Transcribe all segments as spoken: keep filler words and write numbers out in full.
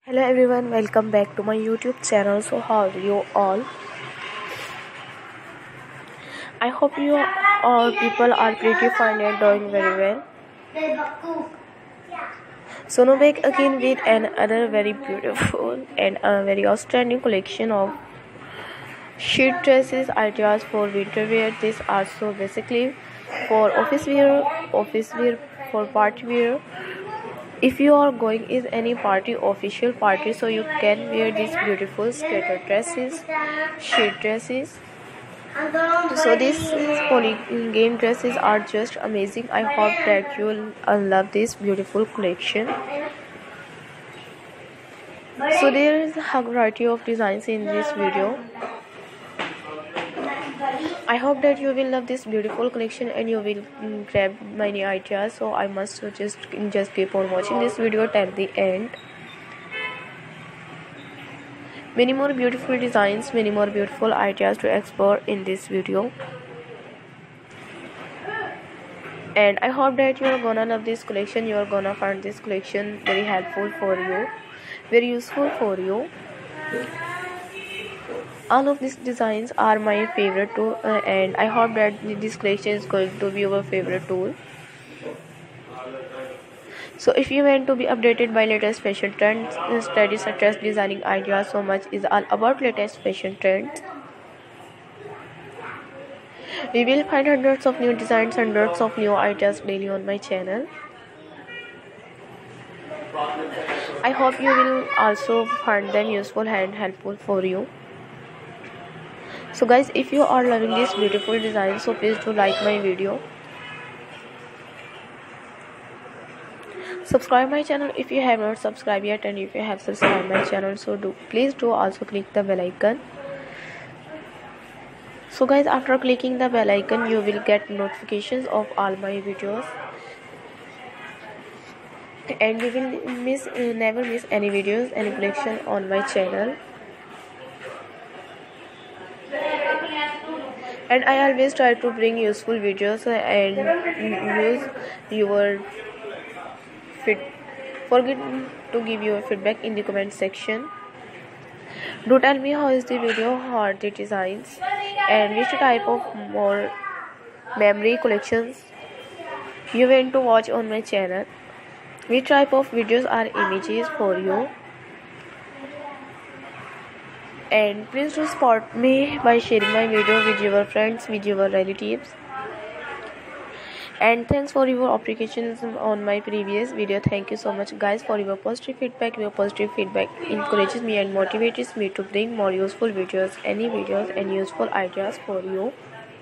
Hello everyone, welcome back to my YouTube channel. So how are you all? I hope you all people are pretty fine and doing very well. So now back again with another very beautiful and a very outstanding collection of sheet dresses ideas for winter wear. These are so basically for office wear, office wear, for party wear. If you are going is any party, official party, so you can wear these beautiful skater dresses, sheet dresses. So these polygame dresses are just amazing. I hope that you will uh, love this beautiful collection. So there is a variety of designs in this video. I hope that you will love this beautiful collection and you will mm, grab many ideas. So I must just just keep on watching this video till the end. Many more beautiful designs, many more beautiful ideas to explore in this video. And I hope that you are gonna love this collection. You are gonna find this collection very helpful for you, very useful for you. All of these designs are my favorite too, uh, and I hope that this collection is going to be your favorite tool. So if you want to be updated by latest fashion trends, studies such as designing ideas, so much is all about latest fashion trends. We will find hundreds of new designs, hundreds of new ideas daily on my channel. I hope you will also find them useful and helpful for you. So guys, if you are loving this beautiful design, so please do like my video, subscribe my channel if you have not subscribed yet, and if you have subscribed my channel, so do please do also click the bell icon. So guys, after clicking the bell icon, you will get notifications of all my videos, and you will miss uh, never miss any videos, any collection on my channel. And I always try to bring useful videos and use your fit. Forget to give your feedback in the comment section. Do tell me how is the video, how are the designs, and which type of more memory collections you want to watch on my channel. Which type of videos are images for you. And please do support me by sharing my video with your friends, with your relatives. And thanks for your applications on my previous video. Thank you so much guys for your positive feedback. Your positive feedback encourages me and motivates me to bring more useful videos, any videos and useful ideas for you.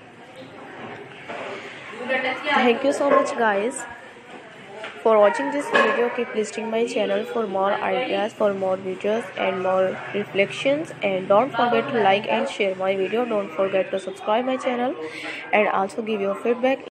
Thank you so much guys for watching this video. Keep visiting my channel for more ideas, for more videos and more reflections, and don't forget to like and share my video. Don't forget to subscribe my channel and also give your feedback